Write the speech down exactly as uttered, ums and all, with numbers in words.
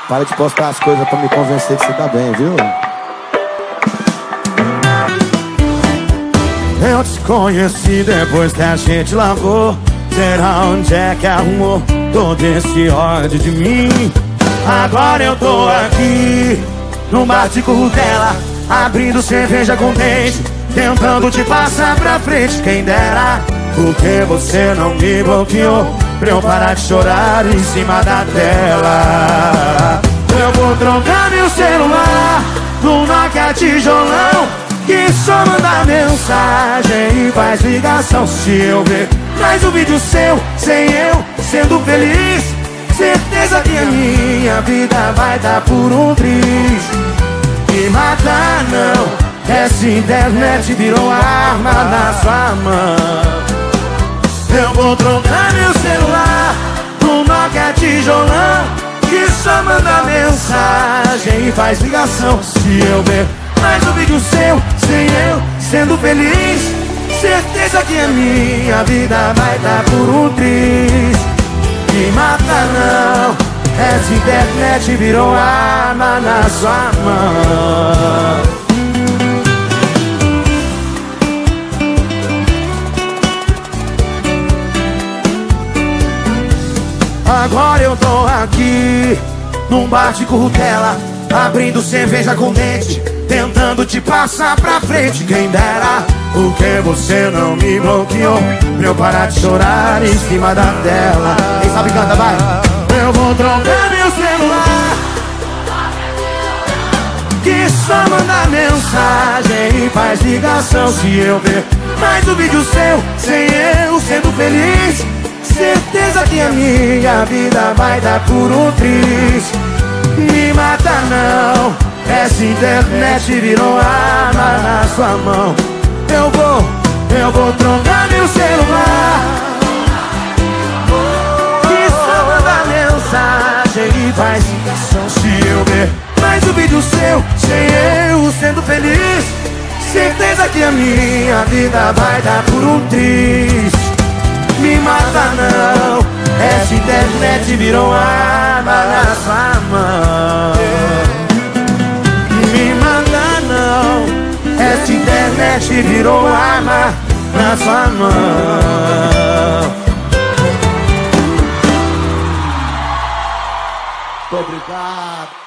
Para de postar as coisas pra me convencer que você tá bem, viu? Eu te conheci depois que a gente lavou. Será onde é que arrumou todo esse ódio de mim? Agora eu tô aqui no bar de Currutela, abrindo cerveja com dente, tentando te passar pra frente. Quem dera, porque você não me bloqueou pra eu parar de chorar em cima da tela. Eu vou trocar meu celular no Nokia tijolão, que só manda mensagem e faz ligação. Se eu ver mais um vídeo seu, sem eu sendo feliz, certeza que a minha vida vai dar por um triz. Me mata não, essa internet virou arma na sua mão. Eu vou trocar meu celular no Nokia tijolão, que só manda mensagem e faz ligação. Se eu ver mais um vídeo seu, sem eu sendo feliz, certeza que a minha vida vai dar por um triz. Me mata não, essa internet virou arma na sua mão. Agora eu tô aqui num bar de Currutela, abrindo cerveja com dente, tentando te passar pra frente. Quem dera, porque você não me bloqueou pra eu parar de chorar em cima da tela. Quem sabe canta, vai. Eu vou trocar meu celular, que só manda mensagem e faz ligação. Se eu ver mais um vídeo seu, sem eu sendo feliz, certeza que a minha vida vai dar por um triz. Me mata não, essa internet virou arma na sua mão. Eu vou, eu vou trocar meu celular, que só manda mensagem e faz ligação. Se eu ver mais um vídeo seu, sem eu sendo feliz, certeza que a minha vida vai dar por um triz. Me mata não, essa internet virou arma na sua mão. Me mata não, essa internet virou arma na sua mão. Muito obrigado.